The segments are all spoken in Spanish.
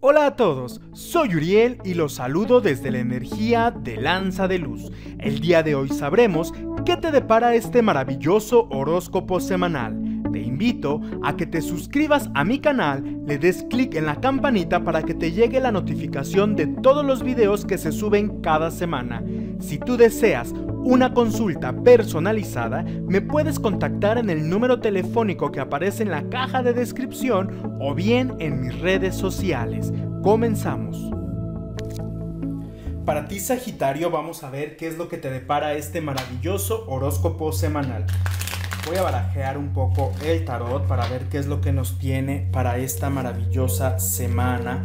Hola a todos, soy Uriel y los saludo desde la energía de Lanza de Luz. El día de hoy sabremos qué te depara este maravilloso horóscopo semanal. Te invito a que te suscribas a mi canal, le des clic en la campanita para que te llegue la notificación de todos los videos que se suben cada semana. Si tú deseas una consulta personalizada, me puedes contactar en el número telefónico que aparece en la caja de descripción o bien en mis redes sociales. Comenzamos. Para ti, Sagitario, vamos a ver qué es lo que te depara este maravilloso horóscopo semanal. Voy a barajear un poco el tarot para ver qué es lo que nos tiene para esta maravillosa semana.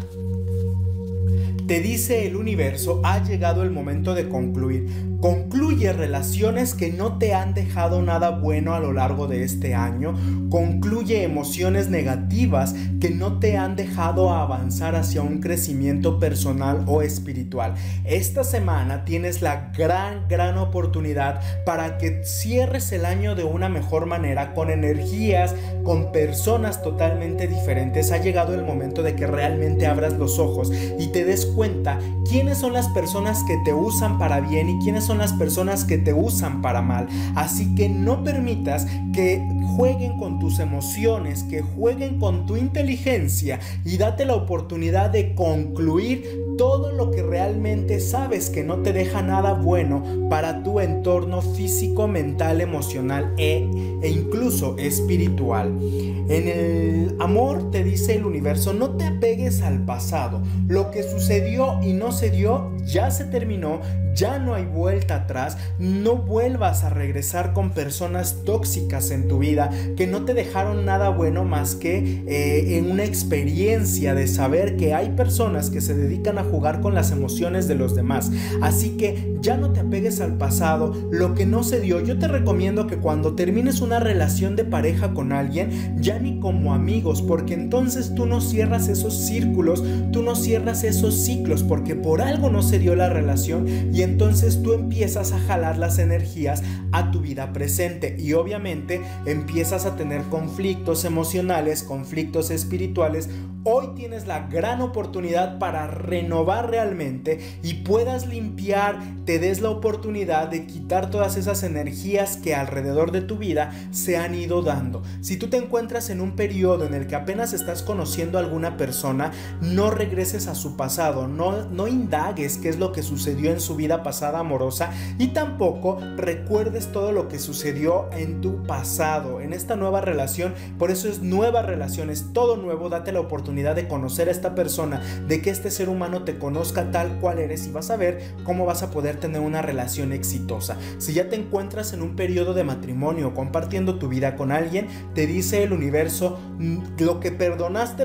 Te dice el universo, ha llegado el momento de concluir. Concluye relaciones que no te han dejado nada bueno a lo largo de este año. Concluye emociones negativas que no te han dejado avanzar hacia un crecimiento personal o espiritual. Esta semana tienes la gran oportunidad para que cierres el año de una mejor manera, con energías, con personas totalmente diferentes. Ha llegado el momento de que realmente abras los ojos y te des cuenta quiénes son las personas que te usan para bien y quiénes son las personas que te usan para mal. Así que no permitas que jueguen con tus emociones, que jueguen con tu inteligencia, y date la oportunidad de concluir todo lo que realmente sabes que no te deja nada bueno para tu entorno físico, mental, emocional e incluso espiritual. En el amor te dice el universo, no te apegues al pasado. Lo que sucedió y no se dio ya se terminó, ya no hay vuelta atrás. No vuelvas a regresar con personas tóxicas en tu vida que no te dejaron nada bueno más que en una experiencia de saber que hay personas que se dedican a jugar con las emociones de los demás. Así que ya no te apegues al pasado, lo que no se dio. Yo te recomiendo que cuando termines una relación de pareja con alguien, ya ni como amigos, porque entonces tú no cierras esos círculos, tú no cierras esos ciclos, porque por algo no se dio la relación, y entonces tú empiezas a jalar las energías a tu vida presente y obviamente empiezas a tener conflictos emocionales, conflictos espirituales. Hoy tienes la gran oportunidad para renovar realmente y puedas limpiar, te des la oportunidad de quitar todas esas energías que alrededor de tu vida se han ido dando. Si tú te encuentras en un periodo en el que apenas estás conociendo a alguna persona, no regreses a su pasado, no indagues qué es lo que sucedió en su vida pasada amorosa, y tampoco recuerdes todo lo que sucedió en tu pasado, en esta nueva relación. Por eso es nueva relación, es todo nuevo. Date la oportunidad de conocer a esta persona, de que este ser humano te conozca tal cual eres, y vas a ver cómo vas a poder tener una relación exitosa. Si ya te encuentras en un periodo de matrimonio compartiendo tu vida con alguien, te dice el universo, lo que perdonaste,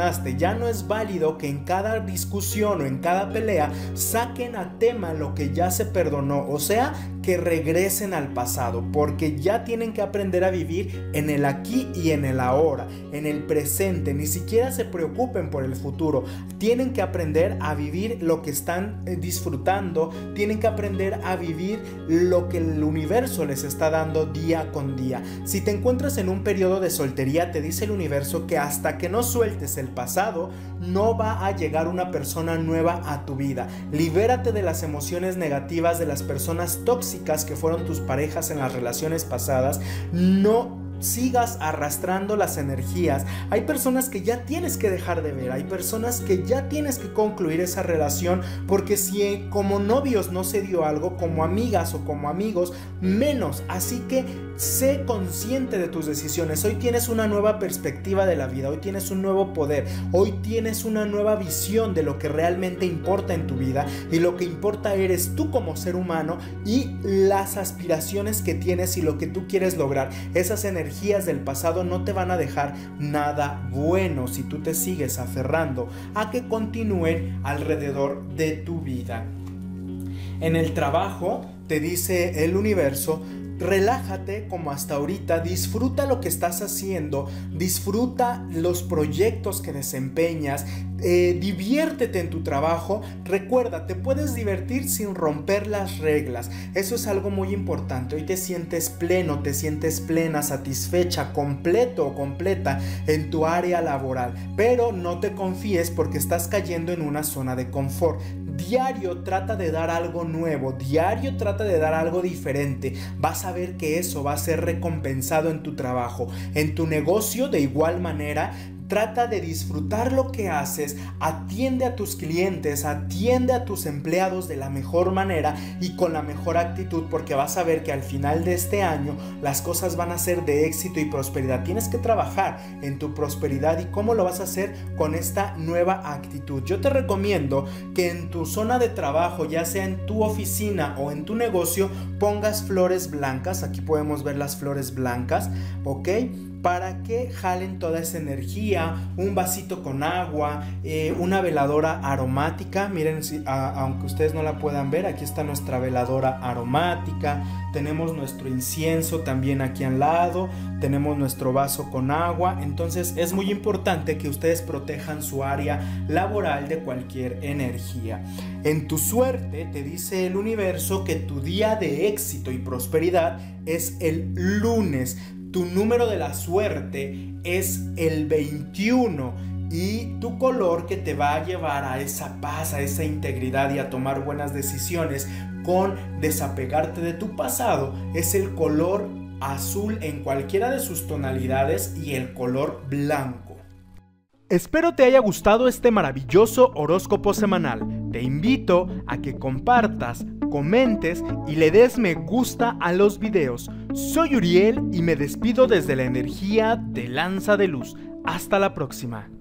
ya no es válido que en cada discusión o en cada pelea saquen a tema lo que ya se perdonó, o sea, que regresen al pasado, porque ya tienen que aprender a vivir en el aquí y en el ahora, en el presente. Ni siquiera se preocupen por el futuro, tienen que aprender a vivir lo que están disfrutando, tienen que aprender a vivir lo que el universo les está dando día con día. Si te encuentras en un periodo de soltería, te dice el universo que hasta que no sueltes el pasado, no va a llegar una persona nueva a tu vida. Libérate de las emociones negativas de las personas tóxicas que fueron tus parejas en las relaciones pasadas. No sigas arrastrando las energías. Hay personas que ya tienes que dejar de ver, hay personas que ya tienes que concluir esa relación, porque si como novios no se dio algo, como amigas o como amigos menos. Así que sé consciente de tus decisiones. Hoy tienes una nueva perspectiva de la vida, hoy tienes un nuevo poder, hoy tienes una nueva visión de lo que realmente importa en tu vida, y lo que importa eres tú como ser humano y las aspiraciones que tienes y lo que tú quieres lograr. Esas energías del pasado no te van a dejar nada bueno si tú te sigues aferrando a que continúen alrededor de tu vida. En el trabajo te dice el universo, relájate como hasta ahorita, disfruta lo que estás haciendo, disfruta los proyectos que desempeñas, Diviértete en tu trabajo. Recuerda, te puedes divertir sin romper las reglas. Eso es algo muy importante. Hoy te sientes pleno, te sientes plena, satisfecha, completo o completa en tu área laboral, pero no te confíes porque estás cayendo en una zona de confort. Diario trata de dar algo nuevo, diario trata de dar algo diferente. Vas a ver que eso va a ser recompensado en tu trabajo, en tu negocio. De igual manera, trata de disfrutar lo que haces, atiende a tus clientes, atiende a tus empleados de la mejor manera y con la mejor actitud, porque vas a ver que al final de este año las cosas van a ser de éxito y prosperidad. Tienes que trabajar en tu prosperidad. ¿Y cómo lo vas a hacer? Con esta nueva actitud. Yo te recomiendo que en tu zona de trabajo, ya sea en tu oficina o en tu negocio, pongas flores blancas. Aquí podemos ver las flores blancas, ¿ok? Para que jalen toda esa energía, un vasito con agua, una veladora aromática. Miren, aunque ustedes no la puedan ver, aquí está nuestra veladora aromática. Tenemos nuestro incienso también aquí al lado. Tenemos nuestro vaso con agua. Entonces es muy importante que ustedes protejan su área laboral de cualquier energía. En tu suerte te dice el universo que tu día de éxito y prosperidad es el lunes. Tu número de la suerte es el 21 y tu color que te va a llevar a esa paz, a esa integridad y a tomar buenas decisiones con desapegarte de tu pasado es el color azul en cualquiera de sus tonalidades y el color blanco. Espero te haya gustado este maravilloso horóscopo semanal. Te invito a que compartas, comentes y le des me gusta a los videos. Soy Uriel y me despido desde la energía de Lanza de Luz. Hasta la próxima.